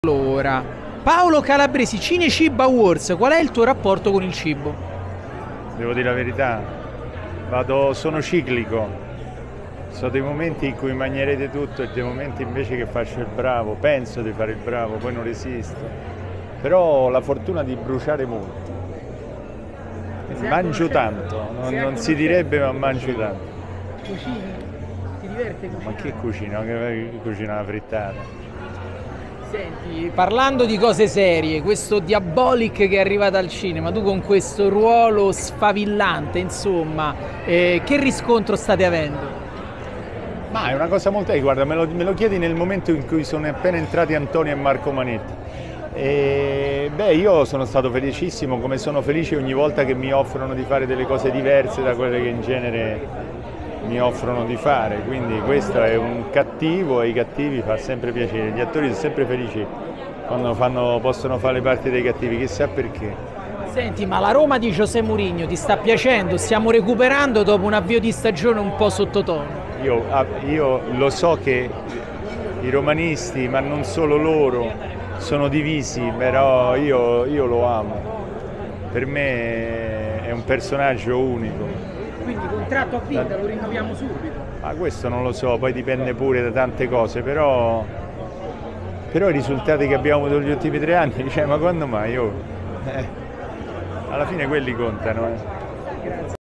Allora, Paolo Calabresi, Cinecibo Awards, qual è il tuo rapporto con il cibo? Devo dire la verità, sono ciclico, sono dei momenti in cui mangerete tutto e dei momenti invece che faccio il bravo, penso di fare il bravo, poi non resisto, però ho la fortuna di bruciare molto, mangio tanto, non si direbbe ma mangio tanto. Cucini? Ti diverte cucinare? Ma che cucina? Che cucina la frittata? Senti, parlando di cose serie, questo Diabolic che è arrivato al cinema, tu con questo ruolo sfavillante, insomma, che riscontro state avendo? Ma è una cosa molto... guarda, me lo chiedi nel momento in cui sono appena entrati Antonio e Marco Manetti. Io sono stato felicissimo, come sono felice ogni volta che mi offrono di fare delle cose diverse da quelle che in genere mi offrono di fare, quindi questo è un cattivo e ai cattivi fa sempre piacere, gli attori sono sempre felici quando possono fare parte dei cattivi, chissà perché. Senti, ma la Roma di José Mourinho ti sta piacendo? Stiamo recuperando dopo un avvio di stagione un po' sottotono. Io lo so che i romanisti, ma non solo loro, sono divisi, però io lo amo, per me è un personaggio unico. Quindi contratto a vita, lo rinnoviamo subito. Ma questo non lo so, poi dipende pure da tante cose, però i risultati che abbiamo avuto negli ultimi 3 anni, ma quando mai? Alla fine quelli contano.